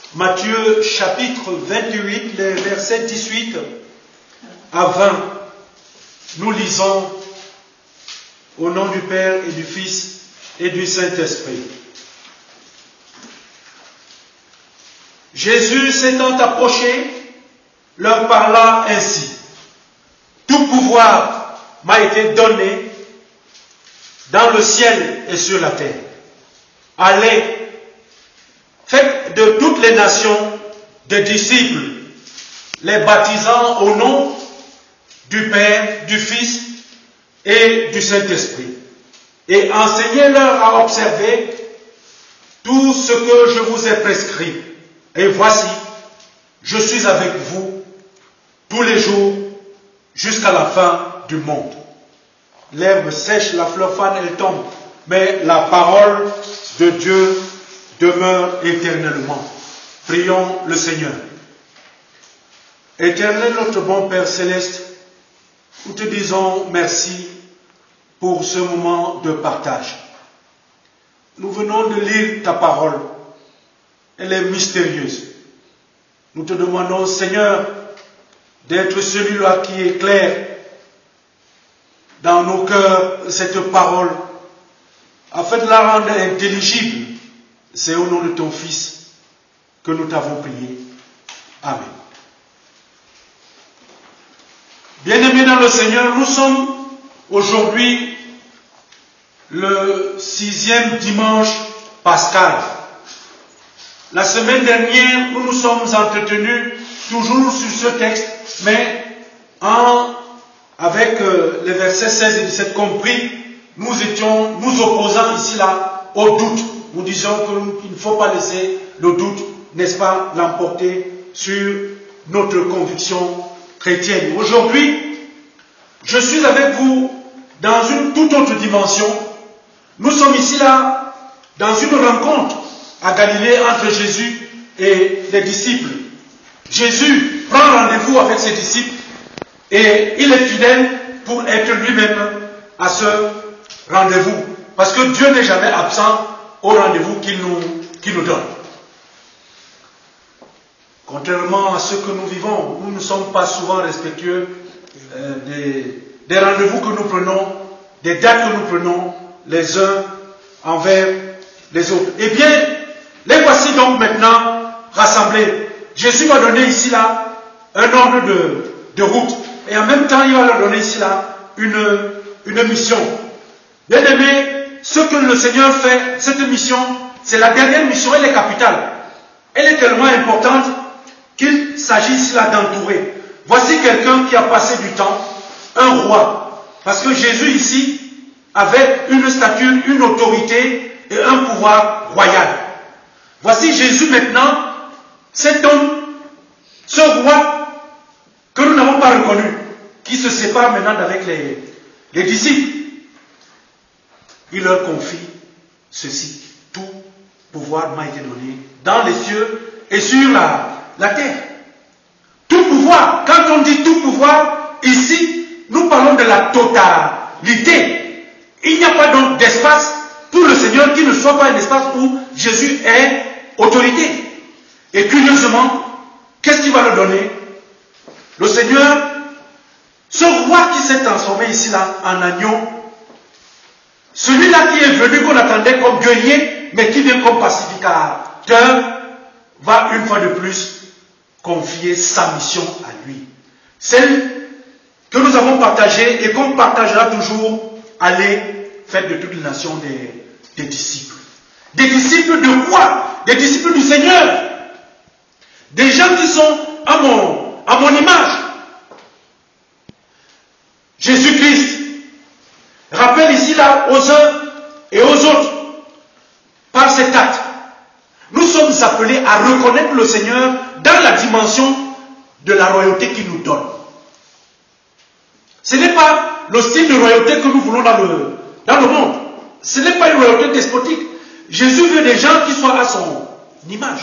Matthieu chapitre 28, les versets 18 à 20. Nous lisons au nom du Père et du Fils et du Saint-Esprit. Jésus s'étant approché, leur parla ainsi. Tout pouvoir m'a été donné dans le ciel et sur la terre. Allez, faites de toutes les nations des disciples, les baptisant au nom du Père, du Fils et du Saint-Esprit. Et enseignez-leur à observer tout ce que je vous ai prescrit. Et voici, je suis avec vous tous les jours jusqu'à la fin du monde. L'herbe sèche, la fleur fane, elle tombe, mais la parole de Dieu demeure éternellement. Prions le Seigneur. Éternel notre bon Père céleste, nous te disons merci pour ce moment de partage. Nous venons de lire ta parole. Elle est mystérieuse. Nous te demandons, Seigneur, d'être celui-là qui éclaire dans nos cœurs cette parole, afin de la rendre intelligible. C'est au nom de ton Fils que nous t'avons prié. Amen. Bien-aimés dans le Seigneur, nous sommes aujourd'hui le 6e dimanche pascal. La semaine dernière, nous nous sommes entretenus toujours sur ce texte, mais avec les versets 16 et 17 compris, nous opposant ici là au doute. Nous disons qu'il ne faut pas laisser le doute, n'est-ce pas, l'emporter sur notre conviction chrétienne. Aujourd'hui, je suis avec vous dans une toute autre dimension. Nous sommes ici là dans une rencontre à Galilée entre Jésus et les disciples. Jésus prend rendez-vous avec ses disciples et il est fidèle pour être lui-même à ce rendez-vous. Parce que Dieu n'est jamais absent au rendez-vous qu'il nous donne. Contrairement à ce que nous vivons, nous ne sommes pas souvent respectueux des rendez-vous que nous prenons, des dates que nous prenons les uns envers les autres. Eh bien, les voici donc maintenant rassemblés. Jésus va donner ici là un ordre de route et en même temps il va leur donner ici là une mission. Bien aimé, ce que le Seigneur fait, cette mission, c'est la dernière mission, elle est capitale. Elle est tellement importante qu'il s'agit ici là d'entourer. Voici quelqu'un qui a passé du temps, un roi. Parce que Jésus ici avait une stature, une autorité et un pouvoir royal. Voici Jésus maintenant, cet homme, ce roi que nous n'avons pas reconnu, qui se sépare maintenant d'avec les disciples. Il leur confie ceci. Tout pouvoir m'a été donné dans les cieux et sur la terre. Tout pouvoir, quand on dit tout pouvoir, ici, nous parlons de la totalité. Il n'y a pas donc d'espace pour le Seigneur qui ne soit pas un espace où Jésus est autorité. Et curieusement, qu'est-ce qu'il va leur donner? Le Seigneur, ce roi qui s'est transformé ici là en agneau, celui-là qui est venu qu'on attendait comme guerrier, mais qui vient comme pacificateur, va une fois de plus confier sa mission à lui. Celle que nous avons partagée et qu'on partagera toujours, allez, faites de toutes les nations des disciples. Des disciples de quoi? Des disciples du Seigneur. Des gens qui sont à mon image. Jésus-Christ rappelle ici là aux uns et aux autres par cet acte. Nous sommes appelés à reconnaître le Seigneur dans la dimension de la royauté qu'il nous donne. Ce n'est pas le style de royauté que nous voulons dans le monde. Ce n'est pas une royauté despotique. Jésus veut des gens qui soient à son image.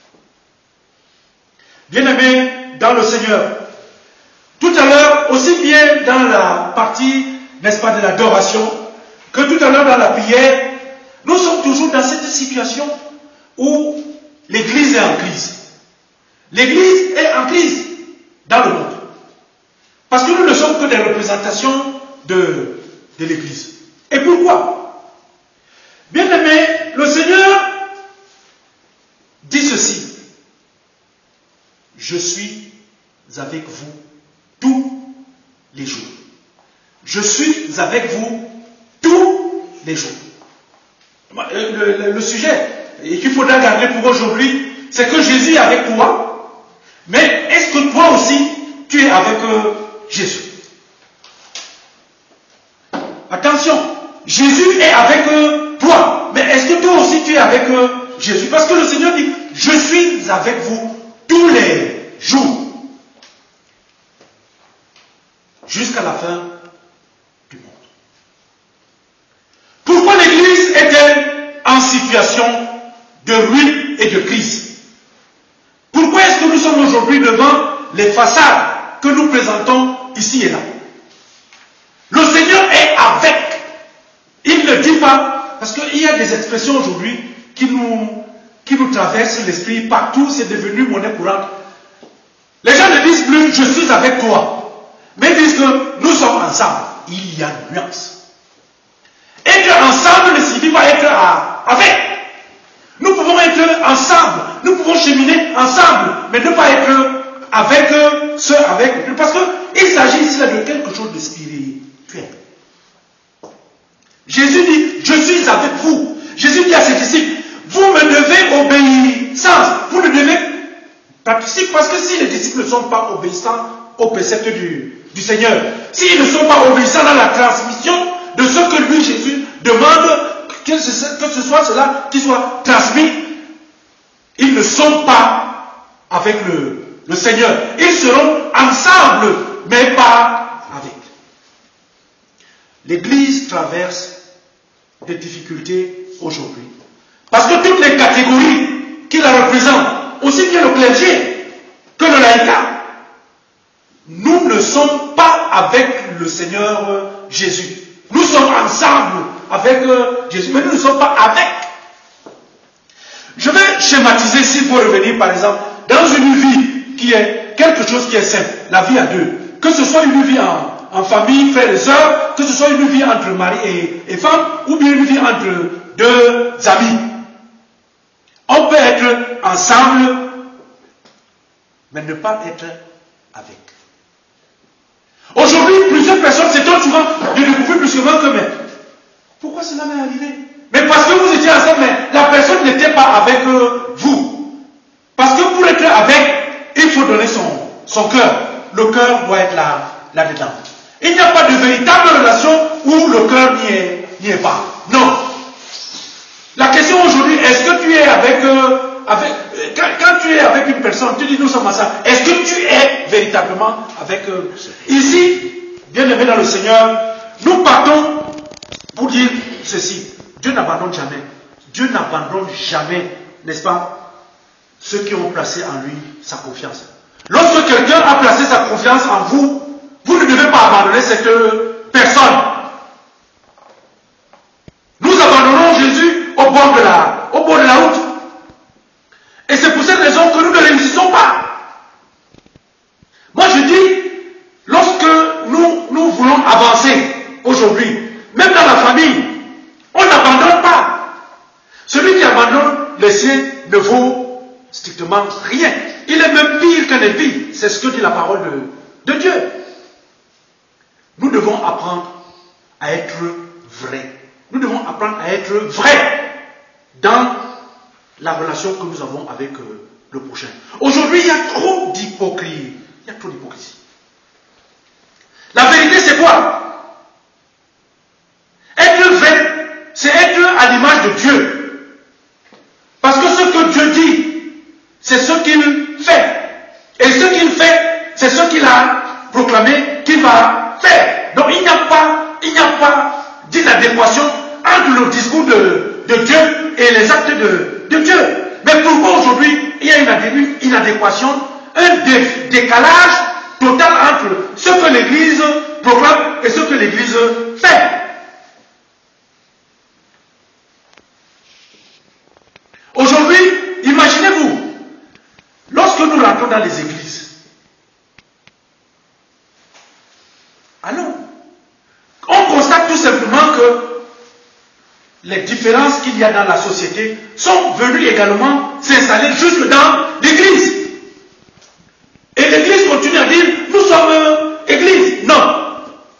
Bien-aimés dans le Seigneur. Tout à l'heure, aussi bien dans la partie, n'est-ce pas, de l'adoration, que tout à l'heure dans la prière, nous sommes toujours dans cette situation où l'Église est en crise. L'Église est en crise dans le monde. Parce que nous ne sommes que des représentations de l'Église. Et pourquoi? Bien-aimés, le Seigneur dit ceci. Je suis avec vous tous les jours. Je suis avec vous tous les jours. Le sujet qu'il faudra garder pour aujourd'hui, c'est que Jésus est avec toi, mais est-ce que toi aussi, tu es avec Jésus? Attention, Jésus est avec toi, mais est-ce que toi aussi, tu es avec Jésus? Parce que le Seigneur dit, je suis avec vous tous les jours, jusqu'à la fin du monde. Pourquoi l'Église est-elle en situation de ruine et de crise? Pourquoi est-ce que nous sommes aujourd'hui devant les façades que nous présentons ici et là? Le Seigneur est avec. Il ne dit pas, parce qu'il y a des expressions aujourd'hui qui nous traversent l'esprit partout, c'est devenu monnaie courante. Les gens ne disent plus, je suis avec toi, mais ils disent que nous sommes ensemble. Il y a une nuance. Être ensemble ne signifie pas être avec. Nous pouvons être ensemble, nous pouvons cheminer ensemble, mais ne pas être avec ceux avec eux. Parce qu'il s'agit ici de quelque chose de spirituel. Jésus dit, je suis avec vous. Jésus dit à ses disciples, vous me devez obéissance. Vous ne devez participer, parce que si les disciples ne sont pas obéissants au précepte du Seigneur, s'ils ne sont pas obéissants dans la transmission de ce que lui, Jésus, demande, que ce soit cela qui soit transmis, ils ne sont pas avec le Seigneur. Ils seront ensemble, mais pas avec. L'Église traverse des difficultés aujourd'hui. Parce que toutes les catégories qui la représentent, aussi bien le clergé que le laïcat, nous ne sommes pas avec le Seigneur Jésus. Nous sommes ensemble avec Jésus, mais nous ne sommes pas avec. Je vais schématiser s'il faut revenir, par exemple, dans une vie qui est quelque chose qui est simple, la vie à deux. Que ce soit une vie en famille, frères et sœurs, que ce soit une vie entre mari et femme, ou bien une vie entre deux amis. On peut être ensemble, mais ne pas être avec. Aujourd'hui, plusieurs personnes s'étonnent souvent de découvrir plus souvent que mais pourquoi cela m'est arrivé? Mais parce que vous étiez ensemble, mais la personne n'était pas avec vous. Parce que pour être avec, il faut donner son cœur. Le cœur doit être là-dedans. Il n'y a pas de véritable relation où le cœur n'y est pas. Non. La question aujourd'hui, est-ce que tu es quand tu es avec une personne, tu dis nous sommes ensemble, est-ce que tu es véritablement avec ici, bien aimé dans le Seigneur, nous partons pour dire ceci. Dieu n'abandonne jamais. Dieu n'abandonne jamais, n'est-ce pas, ceux qui ont placé en lui sa confiance. Lorsque quelqu'un a placé sa confiance en vous, vous ne devez pas abandonner cette personne. Nous abandonnons Jésus au bord de la route. Et c'est pour cette raison que nous ne réussissons pas. Moi je dis, lorsque nous voulons avancer aujourd'hui, même dans la famille, on n'abandonne pas. Celui qui abandonne les siens ne vaut strictement rien. Il est même pire qu'un impie. C'est ce que dit la parole de Dieu. Nous devons apprendre à être vrais. Nous devons apprendre à être vrais dans la relation que nous avons avec le prochain. Aujourd'hui, il y a trop d'hypocrisie. Il y a trop d'hypocrisie. La vérité, c'est quoi? Être vrai, c'est être à l'image de Dieu. Parce que ce que Dieu dit, c'est ce qu'il fait. Et ce qu'il fait, c'est ce qu'il a proclamé qu'il va faire. Donc il n'y a pas d'inadéquation entre le discours de Dieu et les actes de Dieu. Mais pourquoi aujourd'hui il y a une inadéquation, un décalage total entre ce que l'Église proclame et ce que l'Église fait? Aujourd'hui, imaginez-vous, les différences qu'il y a dans la société sont venues également s'installer jusque dans l'Église. Et l'Église continue à dire, nous sommes Église. Non.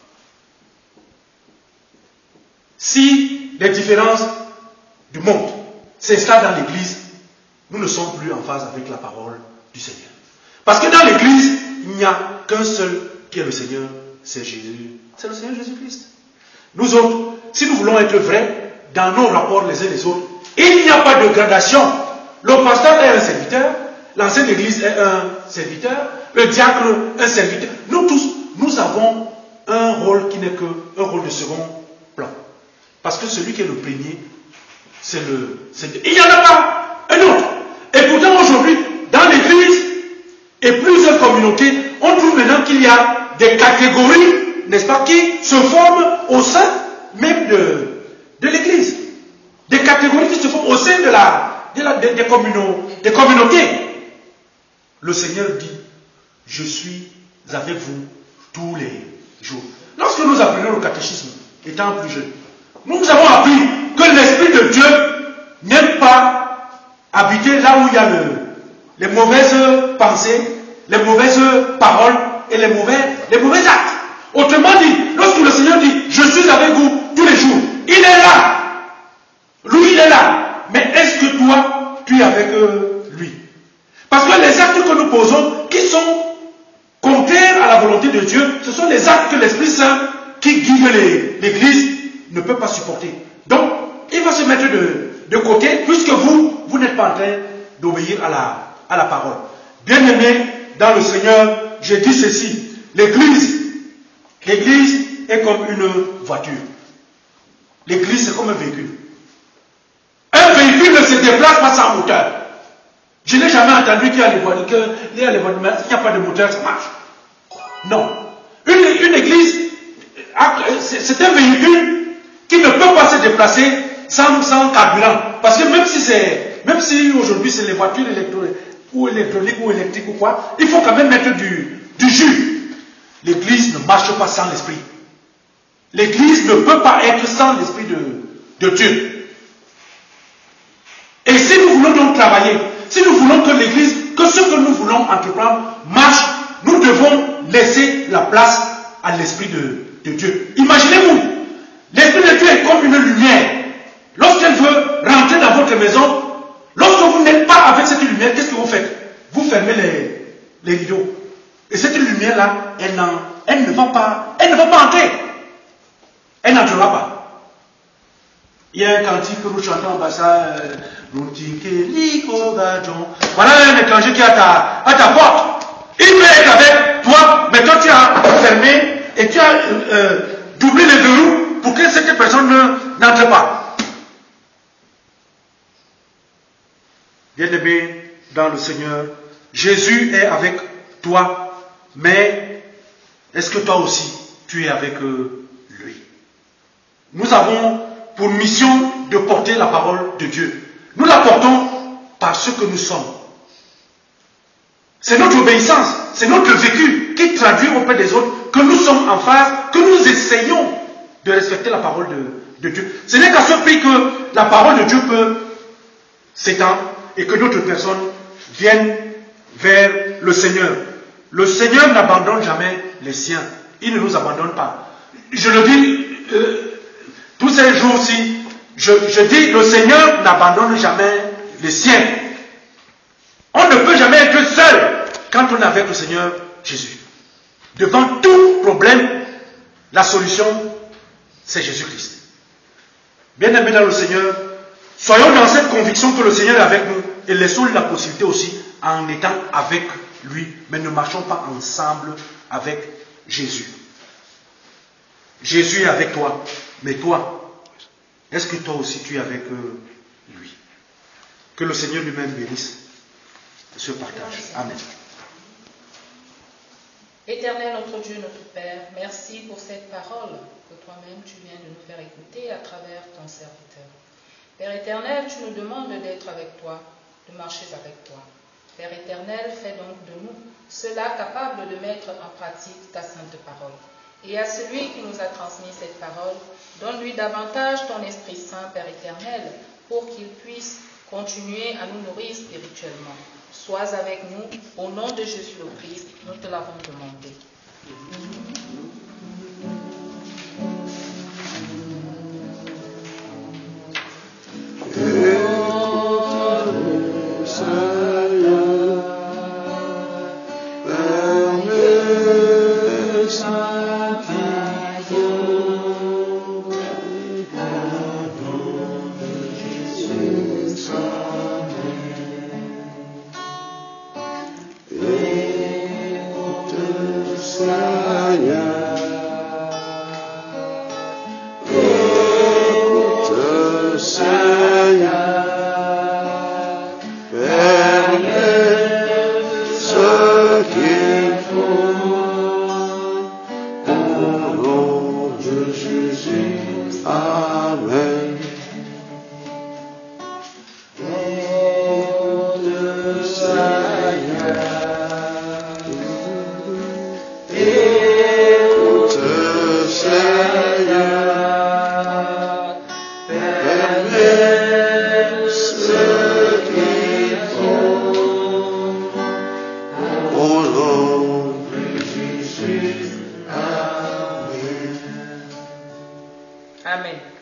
Si les différences du monde s'installent dans l'Église, nous ne sommes plus en phase avec la parole du Seigneur. Parce que dans l'Église, il n'y a qu'un seul qui est le Seigneur, c'est Jésus. C'est le Seigneur Jésus-Christ. Nous autres, si nous voulons être vrais dans nos rapports les uns les autres, il n'y a pas de gradation. Le pasteur est un serviteur, l'ancienne Église est un serviteur, le diacre un serviteur. Nous tous, nous avons un rôle qui n'est qu'un rôle de second plan. Parce que celui qui est le premier, c'est le Seigneur. Il n'y en a pas un autre. Et pourtant aujourd'hui, dans l'Église et plusieurs communautés, on trouve maintenant qu'il y a des catégories, n'est-ce pas, qui se forment au sein même de l'Église. Des catégories qui se forment au sein des communautés. Le Seigneur dit, je suis avec vous tous les jours. Lorsque nous apprenions le catéchisme, étant plus jeunes, nous avons appris que l'Esprit de Dieu n'aime pas habiter là où il y a les mauvaises pensées, les mauvaises paroles et les mauvais actes. Autrement dit, lorsque le Seigneur dit, je suis avec vous tous les jours, il est là. Lui, il est là. Mais est-ce que toi, tu es avec lui? Parce que les actes que nous posons, qui sont contraires à la volonté de Dieu, ce sont les actes que l'Esprit Saint, qui guide l'Église, ne peut pas supporter. Donc, il va se mettre de côté, puisque vous n'êtes pas en train d'obéir à la parole. Bien-aimés dans le Seigneur, je dis ceci, l'Église est comme une voiture. L'Église, c'est comme un véhicule. Un véhicule ne se déplace pas sans moteur. Je n'ai jamais entendu qu'il y a les voitures, il n'y a pas de moteur, ça marche. Non. Une église, c'est un véhicule qui ne peut pas se déplacer sans carburant. Parce que même si aujourd'hui c'est les voitures électroniques ou électriques ou quoi, il faut quand même mettre du jus. L'église ne marche pas sans l'esprit. L'église ne peut pas être sans l'esprit de Dieu. Et si nous voulons donc travailler, si nous voulons que l'église, que ce que nous voulons entreprendre marche, nous devons laisser la place à l'esprit de Dieu. Imaginez-vous, l'esprit de Dieu est comme une lumière. Lorsqu'elle veut rentrer dans votre maison, lorsque vous n'êtes pas avec cette lumière, qu'est-ce que vous faites? Vous fermez les rideaux. Et cette lumière-là, elle ne va pas entrer. Elle n'entrera pas. Il y a un cantique que nous chantons en bassa, voilà un étranger qui est à ta porte. Il peut être avec toi, mais toi tu as fermé et tu as doublé les verrous pour que cette personne n'entre pas. Bien-aimé dans le Seigneur, Jésus est avec toi, mais est-ce que toi aussi tu es avec lui? Nous avons pour mission de porter la parole de Dieu. Nous la portons par ce que nous sommes. C'est notre obéissance, c'est notre vécu qui traduit auprès des autres que nous sommes en phase, que nous essayons de respecter la parole de Dieu. Ce n'est qu'à ce prix que la parole de Dieu peut s'étendre et que d'autres personnes viennent vers le Seigneur. Le Seigneur n'abandonne jamais les siens. Il ne nous abandonne pas. Je le dis tous ces jours-ci, je dis le Seigneur n'abandonne jamais les siens. On ne peut jamais être seul quand on est avec le Seigneur Jésus. Devant tout problème, la solution, c'est Jésus-Christ. Bien-aimés dans le Seigneur, soyons dans cette conviction que le Seigneur est avec nous et laissons-lui la possibilité aussi en étant avec lui, mais ne marchons pas ensemble avec Jésus. Jésus est avec toi, mais toi, est-ce que toi aussi tu es avec lui? Que le Seigneur lui-même bénisse ce partage. Amen. Éternel notre Dieu, notre Père, merci pour cette parole que toi-même tu viens de nous faire écouter à travers ton serviteur. Père éternel, tu nous demandes d'être avec toi, de marcher avec toi. Père éternel, fais donc de nous ceux-là capables de mettre en pratique ta sainte parole. Et à celui qui nous a transmis cette parole, Donne-lui davantage ton Esprit Saint, Père éternel, pour qu'il puisse continuer à nous nourrir spirituellement. Sois avec nous, au nom de Jésus le Christ, nous te l'avons demandé. Amen.